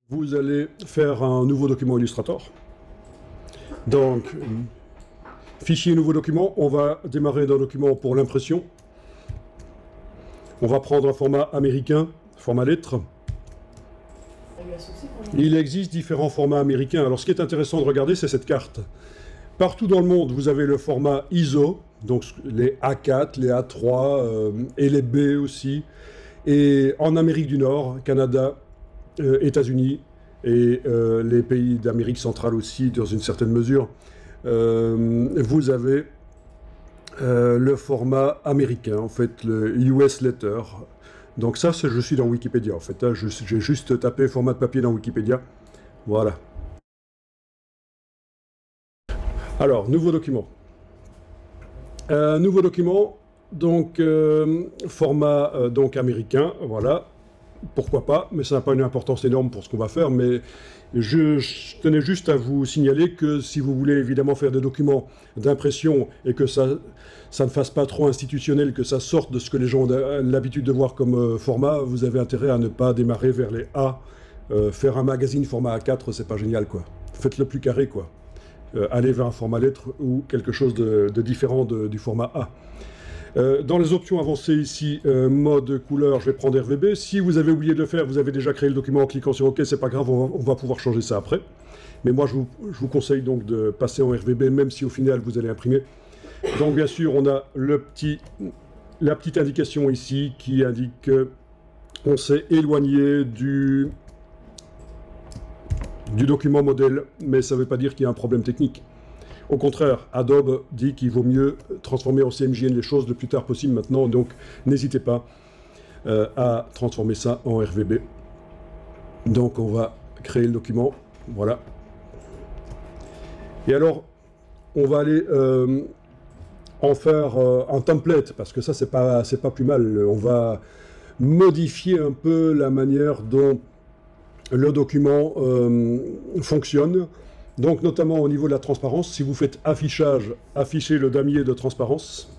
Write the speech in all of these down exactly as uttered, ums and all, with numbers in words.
Vous allez faire un nouveau document Illustrator. Donc, fichier nouveau document, on va démarrer d'un document pour l'impression. On va prendre un format américain, format lettre. Il existe différents formats américains. Alors ce qui est intéressant de regarder, c'est cette carte. Partout dans le monde, vous avez le format I S O, donc les A quatre, les A trois euh, et les B aussi. Et en Amérique du Nord, Canada, euh, États-Unis et euh, les pays d'Amérique centrale aussi, dans une certaine mesure, euh, vous avez euh, le format américain, en fait, le U S Letter. Donc ça, je suis dans Wikipédia, en fait. J'ai juste tapé format de papier dans Wikipédia. Voilà. Alors, nouveau document. Euh, nouveau document, donc euh, format euh, donc américain, voilà. Pourquoi pas, mais ça n'a pas une importance énorme pour ce qu'on va faire, mais je, je tenais juste à vous signaler que si vous voulez évidemment faire des documents d'impression et que ça, ça ne fasse pas trop institutionnel, que ça sorte de ce que les gens ont l'habitude de voir comme euh, format, vous avez intérêt à ne pas démarrer vers les A. Euh, faire un magazine format A quatre, c'est pas génial, quoi. Faites-le plus carré, quoi. Euh, allez vers un format lettre ou quelque chose de, de différent de, du format A. Euh, dans les options avancées ici, euh, mode couleur, je vais prendre R V B. Si vous avez oublié de le faire, vous avez déjà créé le document en cliquant sur OK, c'est pas grave, on va, on va pouvoir changer ça après. Mais moi, je vous, je vous conseille donc de passer en R V B, même si au final, vous allez imprimer. Donc, bien sûr, on a le petit, la petite indication ici qui indique qu'on s'est éloigné du, du document modèle, mais ça ne veut pas dire qu'il y a un problème technique. Au contraire, Adobe dit qu'il vaut mieux transformer en C M J N les choses le plus tard possible maintenant, donc n'hésitez pas euh, à transformer ça en R V B. Donc on va créer le document, voilà. Et alors, on va aller euh, en faire euh, un template, parce que ça, c'est pas, c'est pas plus mal. On va modifier un peu la manière dont le document euh, fonctionne. Donc, notamment au niveau de la transparence, si vous faites affichage, affichez le damier de transparence.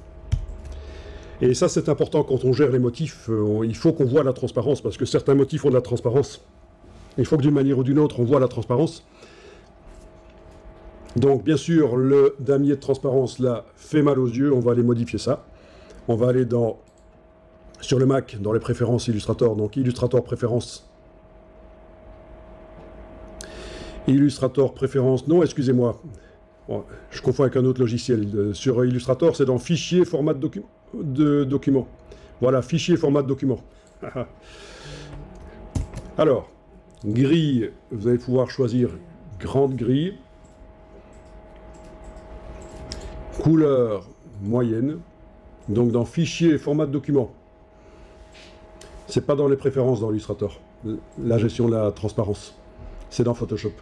Et ça, c'est important quand on gère les motifs. Euh, il faut qu'on voit la transparence, parce que certains motifs ont de la transparence. Il faut que d'une manière ou d'une autre, on voit la transparence. Donc, bien sûr, le damier de transparence, là, fait mal aux yeux. On va aller modifier ça. On va aller dans, sur le Mac, dans les préférences Illustrator. Donc, Illustrator préférences. Illustrator préférence, non, excusez-moi, bon, je confonds avec un autre logiciel. Euh, sur Illustrator, c'est dans Fichier, format de, docu de document. Voilà, Fichier, format de document. Alors, grille, vous allez pouvoir choisir grande grille. Couleur, moyenne. Donc dans Fichier, format de document. C'est pas dans les préférences dans Illustrator, la gestion de la transparence. C'est dans Photoshop.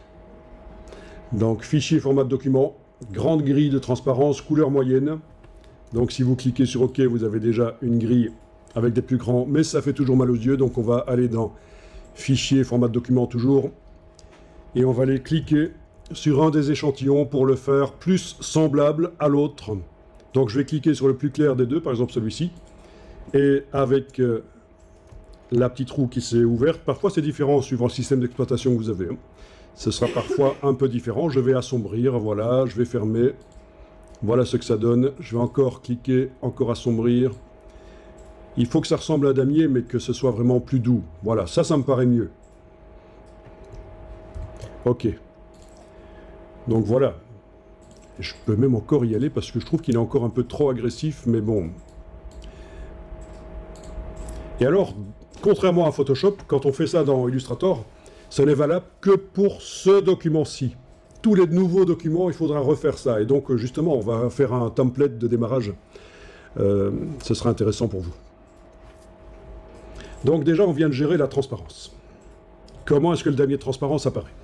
Donc, fichier, format de document, grande grille de transparence, couleur moyenne. Donc, si vous cliquez sur OK, vous avez déjà une grille avec des plus grands, mais ça fait toujours mal aux yeux. Donc, on va aller dans Fichier, format de document toujours. Et on va aller cliquer sur un des échantillons pour le faire plus semblable à l'autre. Donc, je vais cliquer sur le plus clair des deux, par exemple celui-ci. Et avec euh, la petite roue qui s'est ouverte, parfois c'est différent suivant le système d'exploitation que vous avez. Ce sera parfois un peu différent. Je vais assombrir, voilà, je vais fermer. Voilà ce que ça donne. Je vais encore cliquer, encore assombrir. Il faut que ça ressemble à damier, mais que ce soit vraiment plus doux. Voilà, ça, ça me paraît mieux. Ok. Donc voilà. Je peux même encore y aller parce que je trouve qu'il est encore un peu trop agressif, mais bon. Et alors, contrairement à Photoshop, quand on fait ça dans Illustrator, ce n'est valable que pour ce document-ci. Tous les nouveaux documents, il faudra refaire ça. Et donc, justement, on va faire un template de démarrage. Euh, ce sera intéressant pour vous. Donc, déjà, on vient de gérer la transparence. Comment est-ce que le damier de transparence apparaît?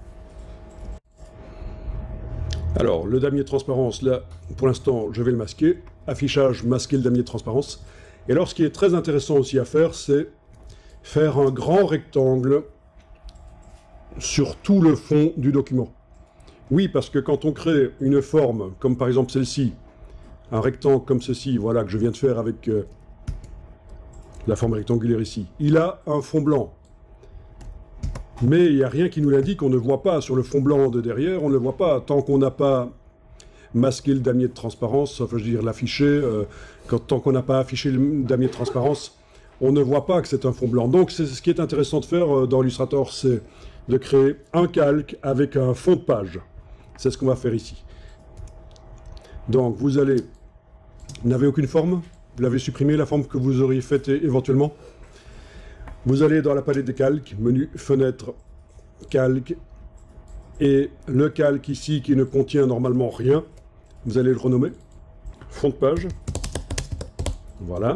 Alors, le damier de transparence, là, pour l'instant, je vais le masquer. Affichage, masquer le damier de transparence. Et alors, ce qui est très intéressant aussi à faire, c'est faire un grand rectangle sur tout le fond du document. Oui, parce que quand on crée une forme, comme par exemple celle-ci, un rectangle comme ceci, voilà, que je viens de faire avec euh, la forme rectangulaire ici, il a un fond blanc. Mais il n'y a rien qui nous l'indique, on ne voit pas sur le fond blanc de derrière, on ne le voit pas tant qu'on n'a pas masqué le damier de transparence, enfin je veux dire l'afficher, euh, tant qu'on n'a pas affiché le damier de transparence, on ne voit pas que c'est un fond blanc. Donc ce qui est intéressant de faire euh, dans Illustrator, c'est de créer un calque avec un fond de page. C'est ce qu'on va faire ici. Donc vous allez, vous n'avez aucune forme, vous l'avez supprimé, la forme que vous auriez faite éventuellement. Vous allez dans la palette des calques, menu, fenêtre, calque, et le calque ici qui ne contient normalement rien, vous allez le renommer, fond de page, voilà.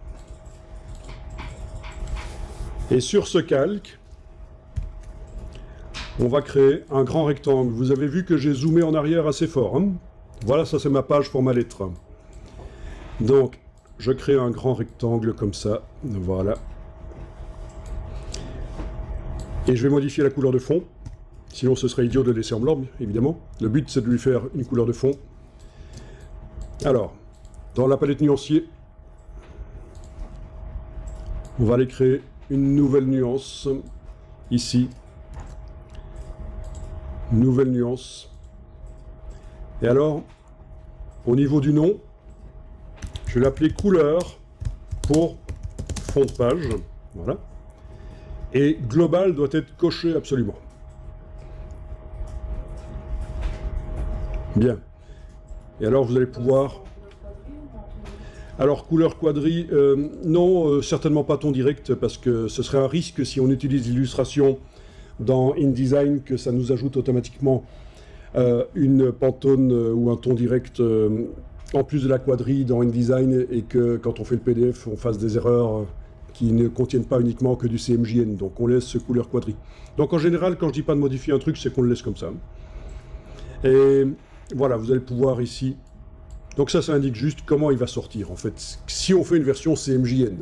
Et sur ce calque, on va créer un grand rectangle. Vous avez vu que j'ai zoomé en arrière assez fort, hein? Voilà, ça c'est ma page format lettre. Donc, je crée un grand rectangle comme ça, voilà. Et je vais modifier la couleur de fond, sinon ce serait idiot de le laisser en blanc, évidemment. Le but, c'est de lui faire une couleur de fond. Alors, dans la palette nuancier, on va aller créer une nouvelle nuance, ici. Nouvelle nuance. Et alors, au niveau du nom, je vais l'appeler couleur pour fond de page, voilà. Et global doit être coché absolument. Bien. Et alors vous allez pouvoir... Alors couleur quadri, euh, non, euh, certainement pas ton direct, parce que ce serait un risque si on utilise l'illustration dans InDesign que ça nous ajoute automatiquement euh, une Pantone euh, ou un ton direct euh, en plus de la quadri dans InDesign, et que quand on fait le P D F, on fasse des erreurs... Euh, qui ne contiennent pas uniquement que du C M J N, donc on laisse couleur quadri. Donc en général, quand je dis pas de modifier un truc, c'est qu'on le laisse comme ça. Et voilà, vous allez pouvoir ici... Donc ça, ça indique juste comment il va sortir, en fait. Si on fait une version C M J N,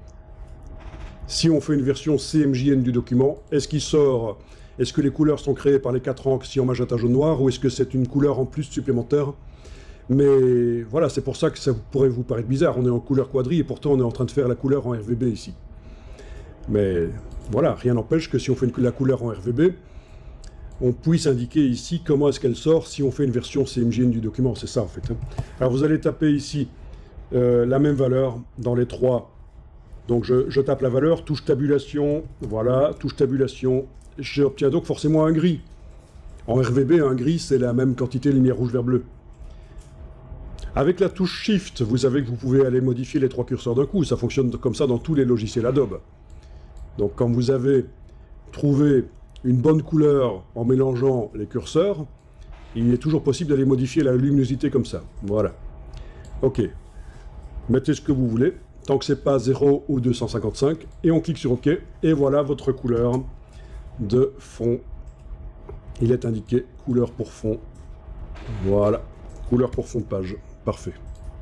si on fait une version C M J N du document, est-ce qu'il sort... Est-ce que les couleurs sont créées par les quatre encres si en magenta, jaune, noir, ou est-ce que c'est une couleur en plus supplémentaire? Mais voilà, c'est pour ça que ça pourrait vous paraître bizarre. On est en couleur quadri et pourtant on est en train de faire la couleur en R V B ici. Mais voilà, rien n'empêche que si on fait une, la couleur en R V B, on puisse indiquer ici comment est-ce qu'elle sort si on fait une version C M J N du document. C'est ça en fait. Hein. Alors vous allez taper ici euh, la même valeur dans les trois. Donc je, je tape la valeur, touche tabulation, voilà, touche tabulation. J'obtiens donc forcément un gris. En R V B, un gris, c'est la même quantité de lumière rouge, vert, bleu. Avec la touche Shift, vous savez que vous pouvez aller modifier les trois curseurs d'un coup. Ça fonctionne comme ça dans tous les logiciels Adobe. Donc quand vous avez trouvé une bonne couleur en mélangeant les curseurs, il est toujours possible d'aller modifier la luminosité comme ça. Voilà. OK. Mettez ce que vous voulez, tant que c'est pas zéro ou deux cent cinquante-cinq, et on clique sur OK, et voilà votre couleur de fond. Il est indiqué couleur pour fond. Voilà. Couleur pour fond de page. Parfait.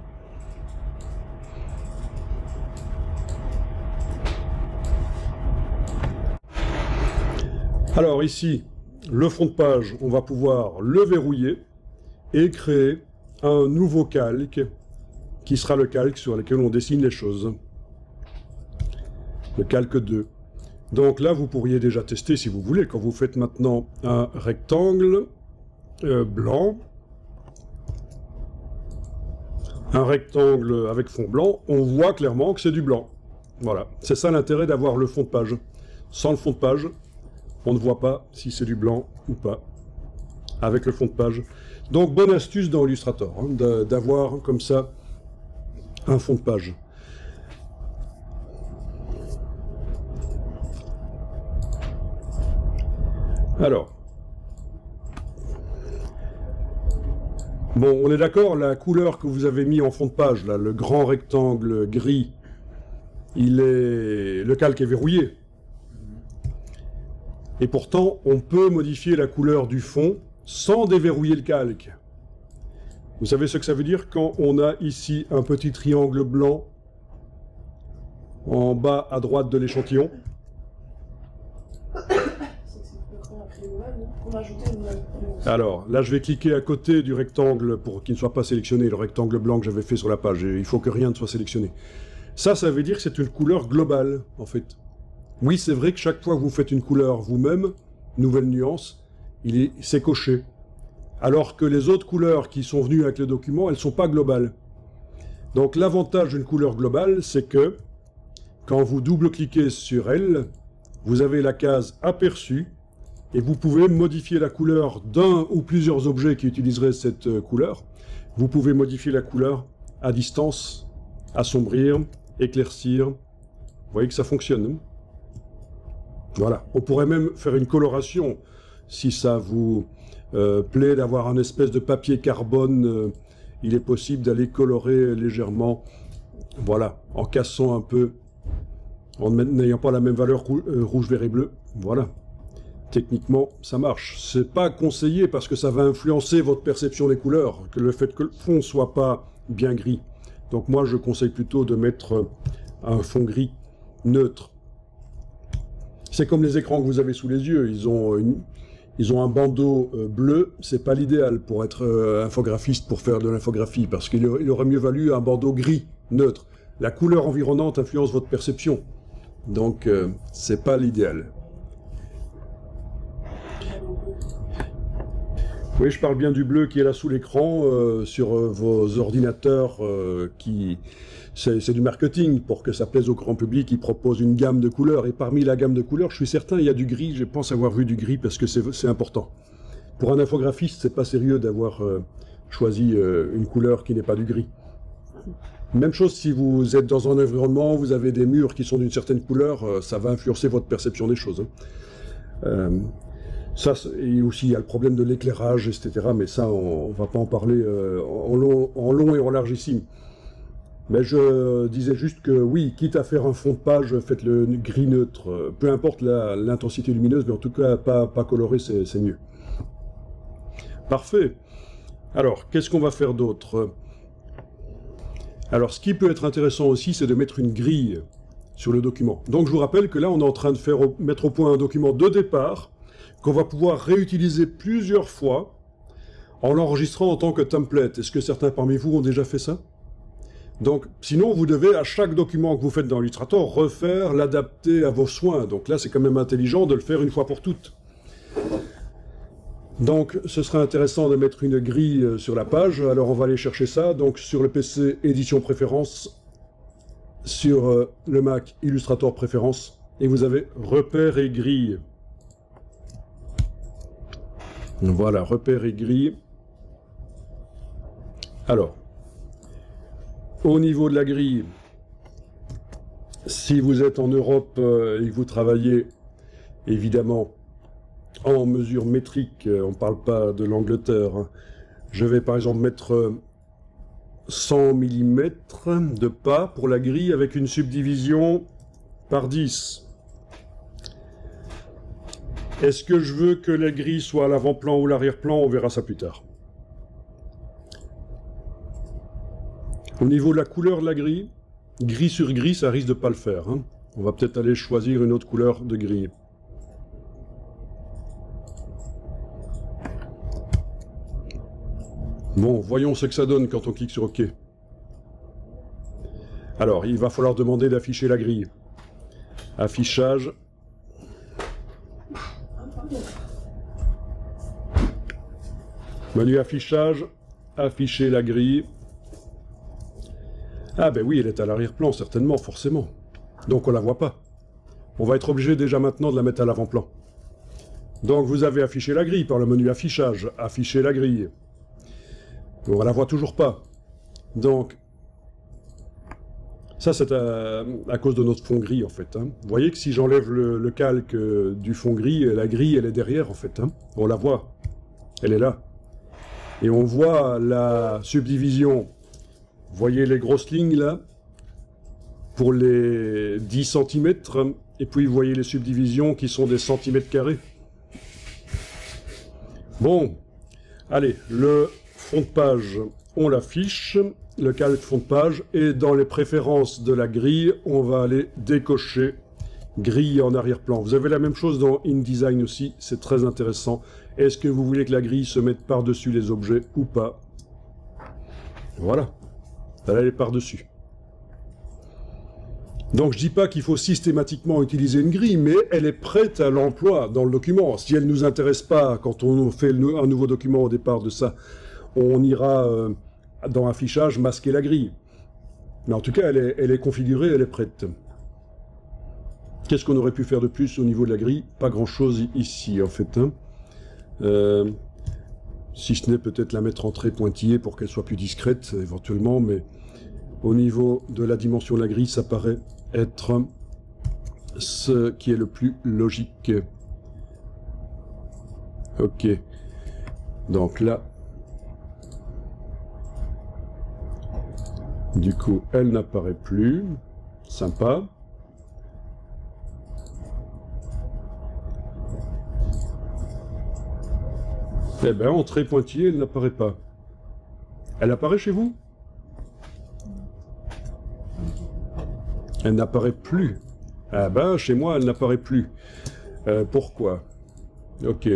Alors ici, le fond de page, on va pouvoir le verrouiller et créer un nouveau calque qui sera le calque sur lequel on dessine les choses. Le calque deux. Donc là, vous pourriez déjà tester si vous voulez, quand vous faites maintenant un rectangle euh, blanc, un rectangle avec fond blanc, on voit clairement que c'est du blanc. Voilà, c'est ça l'intérêt d'avoir le fond de page. Sans le fond de page, on ne voit pas si c'est du blanc ou pas, avec le fond de page. Donc, bonne astuce dans Illustrator, hein, d'avoir comme ça un fond de page. Alors, bon, on est d'accord, la couleur que vous avez mis en fond de page, là, le grand rectangle gris, il est, le calque est verrouillé. Et pourtant, on peut modifier la couleur du fond sans déverrouiller le calque. Vous savez ce que ça veut dire quand on a ici un petit triangle blanc en bas à droite de l'échantillon? Alors, là, je vais cliquer à côté du rectangle pour qu'il ne soit pas sélectionné, le rectangle blanc que j'avais fait sur la page. Il faut que rien ne soit sélectionné. Ça, ça veut dire que c'est une couleur globale, en fait. Oui, c'est vrai que chaque fois que vous faites une couleur vous-même, nouvelle nuance, c'est coché. Alors que les autres couleurs qui sont venues avec le document, elles ne sont pas globales. Donc l'avantage d'une couleur globale, c'est que quand vous double-cliquez sur elle, vous avez la case aperçu et vous pouvez modifier la couleur d'un ou plusieurs objets qui utiliseraient cette couleur. Vous pouvez modifier la couleur à distance, assombrir, éclaircir. Vous voyez que ça fonctionne. Voilà. On pourrait même faire une coloration si ça vous euh, plaît d'avoir un espèce de papier carbone. Euh, il est possible d'aller colorer légèrement, voilà, en cassant un peu, en n'ayant pas la même valeur rou euh, rouge, vert et bleu. Voilà. Techniquement, ça marche. C'est pas conseillé parce que ça va influencer votre perception des couleurs, que le fait que le fond soit pas bien gris. Donc moi, je conseille plutôt de mettre un fond gris neutre. C'est comme les écrans que vous avez sous les yeux. Ils ont, une, ils ont un bandeau euh, bleu. C'est pas l'idéal pour être euh, infographiste, pour faire de l'infographie, parce qu'il il aurait mieux valu un bandeau gris neutre. La couleur environnante influence votre perception. Donc, euh, c'est pas l'idéal. Oui, je parle bien du bleu qui est là sous l'écran, euh, sur euh, vos ordinateurs euh, qui... C'est du marketing pour que ça plaise au grand public. Ils proposent une gamme de couleurs. Et parmi la gamme de couleurs, je suis certain, il y a du gris. Je pense avoir vu du gris parce que c'est important. Pour un infographiste, c'est pas sérieux d'avoir euh, choisi euh, une couleur qui n'est pas du gris. Même chose si vous êtes dans un environnement, vous avez des murs qui sont d'une certaine couleur, euh, ça va influencer votre perception des choses. Hein. Euh, ça, et aussi, il y a le problème de l'éclairage, et cetera. Mais ça, on ne va pas en parler euh, en, long, en long et en large ici. Mais je disais juste que oui, quitte à faire un fond de page, faites-le gris neutre. Peu importe l'intensité lumineuse, mais en tout cas, pas, pas coloré, c'est mieux. Parfait. Alors, qu'est-ce qu'on va faire d'autre? Alors, ce qui peut être intéressant aussi, c'est de mettre une grille sur le document. Donc, je vous rappelle que là, on est en train de faire, mettre au point un document de départ qu'on va pouvoir réutiliser plusieurs fois en l'enregistrant en tant que template. Est-ce que certains parmi vous ont déjà fait ça? Donc, sinon, vous devez, à chaque document que vous faites dans Illustrator, refaire, l'adapter à vos soins. Donc là, c'est quand même intelligent de le faire une fois pour toutes. Donc, ce serait intéressant de mettre une grille sur la page. Alors, on va aller chercher ça. Donc, sur le P C, Édition Préférences. Sur euh, le Mac, Illustrator Préférences. Et vous avez Repères et Grilles. Voilà, Repères et Grilles. Alors, au niveau de la grille, si vous êtes en Europe euh, et que vous travaillez évidemment en mesure métrique, euh, on ne parle pas de l'Angleterre, hein. Je vais par exemple mettre euh, cent millimètres de pas pour la grille avec une subdivision par dix. Est-ce que je veux que la grille soit à l'avant-plan ou l'arrière-plan? On verra ça plus tard. Au niveau de la couleur de la grille, gris sur gris, ça risque de ne pas le faire. Hein. On va peut-être aller choisir une autre couleur de grille. Bon, voyons ce que ça donne quand on clique sur OK. Alors, il va falloir demander d'afficher la grille. Affichage. Menu affichage, afficher la grille. Ah ben oui, elle est à l'arrière-plan, certainement, forcément. Donc on la voit pas. On va être obligé déjà maintenant de la mettre à l'avant-plan. Donc vous avez affiché la grille par le menu affichage, afficher la grille. On la voit toujours pas. Donc, ça c'est à, à cause de notre fond gris en fait. Hein. Vous voyez que si j'enlève le, le calque du fond gris, la grille elle est derrière en fait. Hein. On la voit. Elle est là. Et on voit la subdivision. Vous voyez les grosses lignes là, pour les dix centimètres, et puis vous voyez les subdivisions qui sont des centimètres carrés. Bon, allez, le fond de page, on l'affiche, le calque fond de page, et dans les préférences de la grille, on va aller décocher grille en arrière-plan. Vous avez la même chose dans InDesign aussi, c'est très intéressant. Est-ce que vous voulez que la grille se mette par-dessus les objets ou pas? Voilà. Elle est par-dessus. Donc je ne dis pas qu'il faut systématiquement utiliser une grille, mais elle est prête à l'emploi dans le document. Si elle ne nous intéresse pas, quand on fait un nouveau document au départ de ça, on ira euh, dans affichage masquer la grille. Mais en tout cas, elle est, elle est configurée, elle est prête. Qu'est-ce qu'on aurait pu faire de plus au niveau de la grille? Pas grand-chose ici, en fait. Hein. Euh, si ce n'est peut-être la mettre en trait pointillé pour qu'elle soit plus discrète, éventuellement, mais au niveau de la dimension de la grille, ça paraît être ce qui est le plus logique. Ok. Donc là, du coup, elle n'apparaît plus. Sympa. Eh bien, en trait pointillé, elle n'apparaît pas. Elle apparaît chez vous? Elle n'apparaît plus. Ah ben, chez moi, elle n'apparaît plus. Euh, pourquoi? Ok.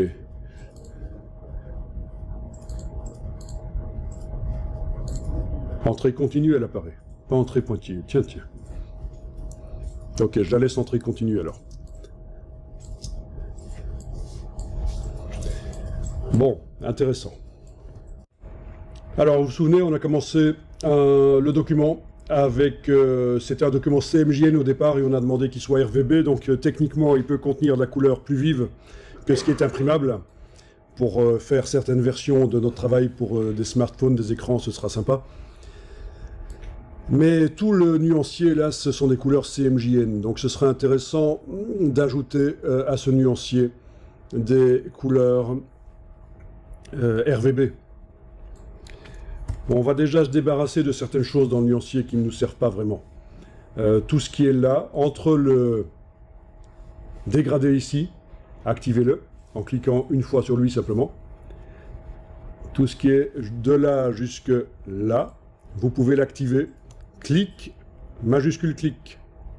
En trait continu, elle apparaît. Pas en trait pointillé. Tiens, tiens. Ok, je la laisse en trait continu alors. Bon, intéressant. Alors, vous vous souvenez, on a commencé euh, le document avec... Euh, c'était un document C M J N au départ et on a demandé qu'il soit R V B. Donc, euh, techniquement, il peut contenir de la couleur plus vive que ce qui est imprimable. Pour euh, faire certaines versions de notre travail pour euh, des smartphones, des écrans, ce sera sympa. Mais tout le nuancier, là, ce sont des couleurs C M J N. Donc, ce serait intéressant d'ajouter euh, à ce nuancier des couleurs Euh, R V B. Bon, on va déjà se débarrasser de certaines choses dans le nuancier qui ne nous servent pas vraiment. Euh, tout ce qui est là, entre le dégradé ici, activez-le en cliquant une fois sur lui simplement. Tout ce qui est de là jusque là, vous pouvez l'activer. Clic, majuscule clic.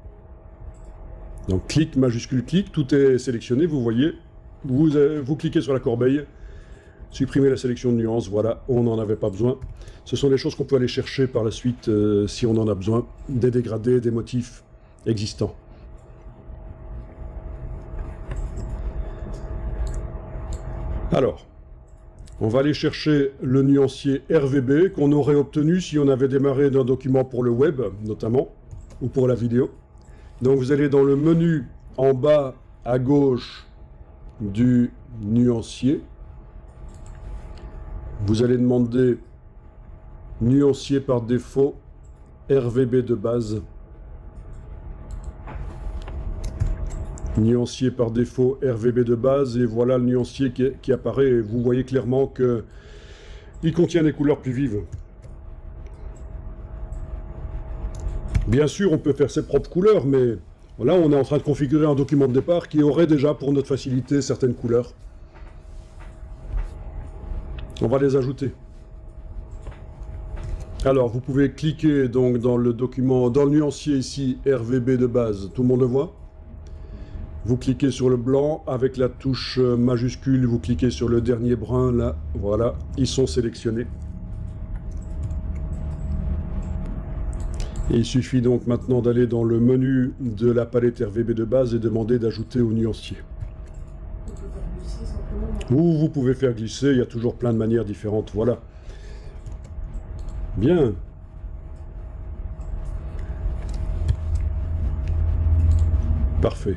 Donc clic, majuscule clic, tout est sélectionné, vous voyez. Vous, euh, vous cliquez sur la corbeille. Supprimer la sélection de nuances, voilà, on n'en avait pas besoin. Ce sont des choses qu'on peut aller chercher par la suite euh, si on en a besoin, des dégradés, des motifs existants. Alors, on va aller chercher le nuancier R V B qu'on aurait obtenu si on avait démarré d'un document pour le web, notamment, ou pour la vidéo. Donc vous allez dans le menu en bas à gauche du nuancier. Vous allez demander nuancier par défaut, R V B de base. Nuancier par défaut, R V B de base, et voilà le nuancier qui, qui apparaît. Et vous voyez clairement que il contient des couleurs plus vives. Bien sûr, on peut faire ses propres couleurs, mais là, on est en train de configurer un document de départ qui aurait déjà, pour notre facilité, certaines couleurs. On va les ajouter. Alors, vous pouvez cliquer donc dans le document, dans le nuancier ici, R V B de base. Tout le monde le voit? Vous cliquez sur le blanc avec la touche majuscule, vous cliquez sur le dernier brun, là, voilà, ils sont sélectionnés. Et il suffit donc maintenant d'aller dans le menu de la palette R V B de base et demander d'ajouter au nuancier. Ou vous pouvez faire glisser, il y a toujours plein de manières différentes, voilà. Bien. Parfait.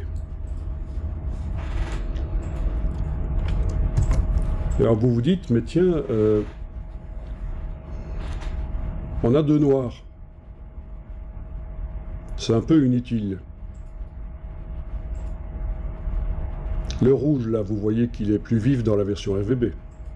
Alors vous vous dites, mais tiens, euh, on a deux noirs. C'est un peu inutile. Le rouge, là, vous voyez qu'il est plus vif dans la version R V B. et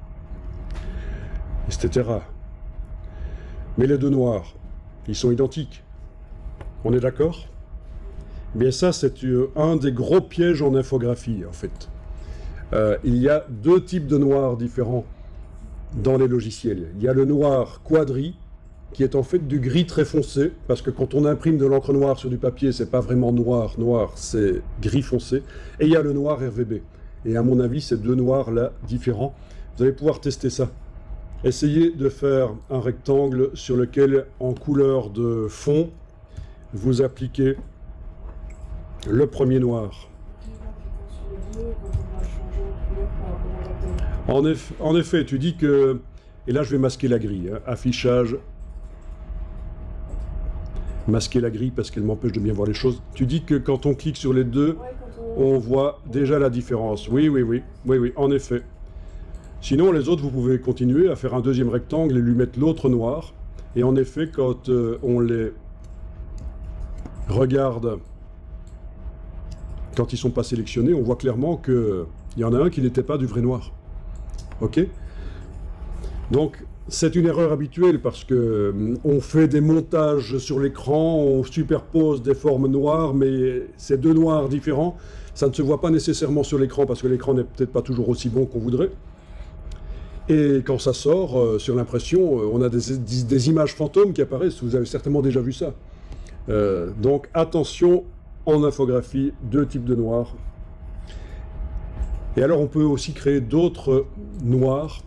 cetera. Mais les deux noirs, ils sont identiques. On est d'accord? Bien ça, c'est un des gros pièges en infographie, en fait. Euh, il y a deux types de noirs différents dans les logiciels. Il y a le noir quadri, qui est en fait du gris très foncé, parce que quand on imprime de l'encre noire sur du papier, c'est pas vraiment noir, noir, c'est gris foncé. Et il y a le noir R V B. Et à mon avis, ces deux noirs-là, différents, vous allez pouvoir tester ça. Essayez de faire un rectangle sur lequel, en couleur de fond, vous appliquez le premier noir. En, eff en effet, tu dis que... Et là, je vais masquer la grille. Hein, affichage. Masquer la grille parce qu'elle m'empêche de bien voir les choses. Tu dis que quand on clique sur les deux, on voit déjà la différence. Oui, oui, oui. Oui, oui, en effet. Sinon, les autres, vous pouvez continuer à faire un deuxième rectangle et lui mettre l'autre noir. Et en effet, quand euh, on les regarde, quand ils ne sont pas sélectionnés, on voit clairement qu'il y en a un qui n'était pas du vrai noir. OK? Donc, c'est une erreur habituelle parce que euh, on fait des montages sur l'écran, on superpose des formes noires, mais ces deux noirs différents, ça ne se voit pas nécessairement sur l'écran parce que l'écran n'est peut-être pas toujours aussi bon qu'on voudrait. Et quand ça sort, euh, sur l'impression, euh, on a des, des, des images fantômes qui apparaissent. Vous avez certainement déjà vu ça. Euh, donc attention, en infographie, deux types de noirs. Et alors on peut aussi créer d'autres noirs.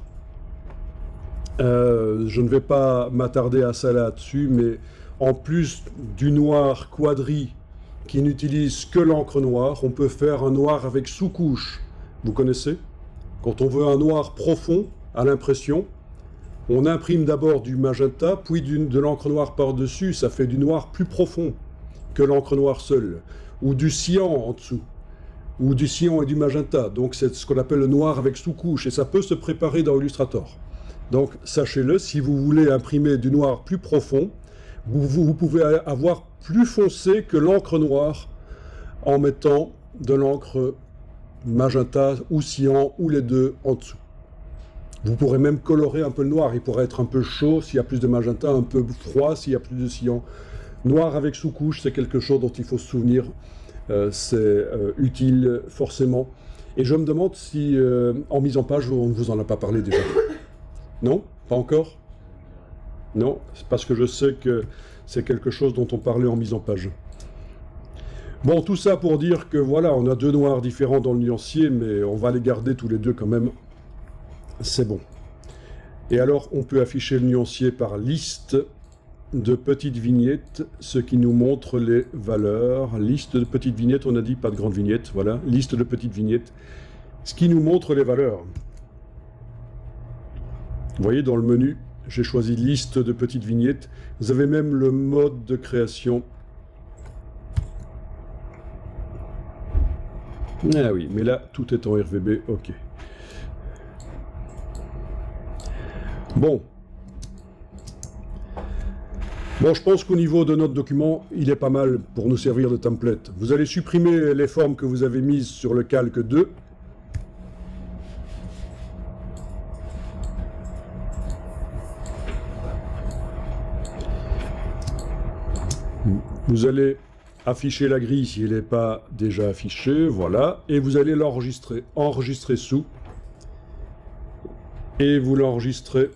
Euh, je ne vais pas m'attarder à ça là-dessus, mais en plus du noir quadri qui n'utilise que l'encre noire, on peut faire un noir avec sous-couche. Vous connaissez? Quand on veut un noir profond à l'impression, on imprime d'abord du magenta, puis du, de l'encre noire par-dessus, ça fait du noir plus profond que l'encre noire seule, ou du cyan en dessous, ou du cyan et du magenta. Donc c'est ce qu'on appelle le noir avec sous-couche, et ça peut se préparer dans Illustrator. Donc sachez-le, si vous voulez imprimer du noir plus profond, vous, vous, vous pouvez avoir plus foncé que l'encre noire en mettant de l'encre magenta ou cyan ou les deux en dessous. Vous pourrez même colorer un peu le noir, il pourrait être un peu chaud s'il y a plus de magenta, un peu froid s'il y a plus de cyan. Noir avec sous-couche, c'est quelque chose dont il faut se souvenir, euh, c'est euh, utile forcément. Et je me demande si euh, en mise en page, on ne vous en a pas parlé déjà. Non? Pas encore? Non? C'est parce que je sais que c'est quelque chose dont on parlait en mise en page. Bon, tout ça pour dire que voilà, on a deux noirs différents dans le nuancier, mais on va les garder tous les deux quand même. C'est bon. Et alors, on peut afficher le nuancier par liste de petites vignettes, ce qui nous montre les valeurs. Liste de petites vignettes, on a dit pas de grandes vignettes, voilà. Liste de petites vignettes, ce qui nous montre les valeurs. Vous voyez, dans le menu, j'ai choisi liste de petites vignettes. Vous avez même le mode de création. Ah oui, mais là, tout est en R V B, ok. Bon. Bon, je pense qu'au niveau de notre document, il est pas mal pour nous servir de template. Vous allez supprimer les formes que vous avez mises sur le calque deux. Vous allez afficher la grille si elle n'est pas déjà affichée, voilà, et vous allez l'enregistrer, enregistrer sous, et vous l'enregistrez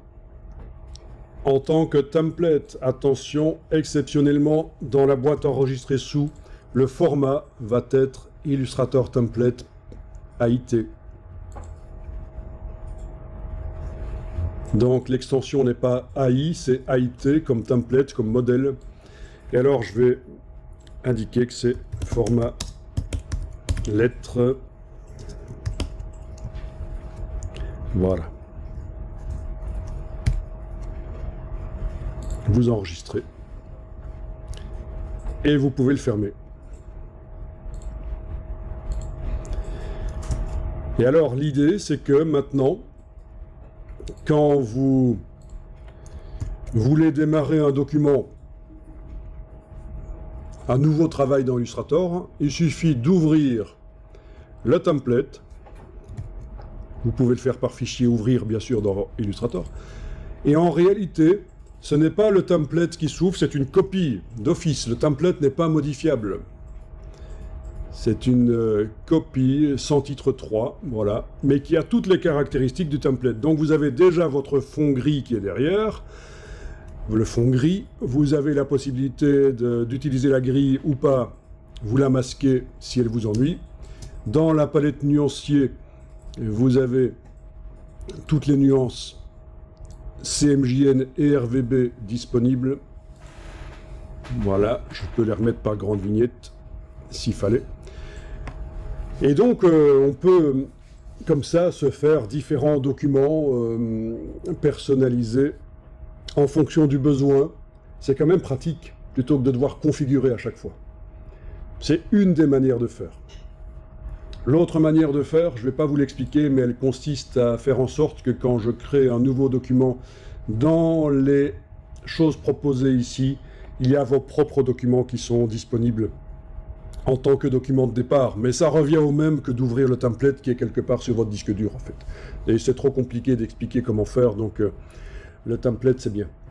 en tant que template. Attention, exceptionnellement, dans la boîte enregistrée sous, le format va être Illustrator Template A I T. Donc l'extension n'est pas A I, c'est A I T comme template, comme modèle. Et alors je vais indiquer que c'est format lettre. Voilà. Vous enregistrez. Et vous pouvez le fermer. Et alors l'idée c'est que maintenant, quand vous voulez démarrer un document, un nouveau travail dans Illustrator, il suffit d'ouvrir le template. Vous pouvez le faire par fichier ouvrir, bien sûr, dans Illustrator. Et en réalité, ce n'est pas le template qui s'ouvre, c'est une copie d'office. Le template n'est pas modifiable. C'est une euh, copie sans titre trois, voilà, mais qui a toutes les caractéristiques du template. Donc vous avez déjà votre fond gris qui est derrière. Le fond gris, vous avez la possibilité d'utiliser la grille ou pas, vous la masquez si elle vous ennuie. Dans la palette nuancier, vous avez toutes les nuances C M J N et R V B disponibles. Voilà, je peux les remettre par grande vignette. s'il fallait. Et donc, euh, on peut, comme ça, se faire différents documents euh, personnalisés en fonction du besoin. C'est quand même pratique, plutôt que de devoir configurer à chaque fois. C'est une des manières de faire. L'autre manière de faire, je ne vais pas vous l'expliquer, mais elle consiste à faire en sorte que quand je crée un nouveau document, dans les choses proposées ici, il y a vos propres documents qui sont disponibles en tant que document de départ. Mais ça revient au même que d'ouvrir le template qui est quelque part sur votre disque dur, en fait. Et c'est trop compliqué d'expliquer comment faire, donc euh, le template, c'est bien.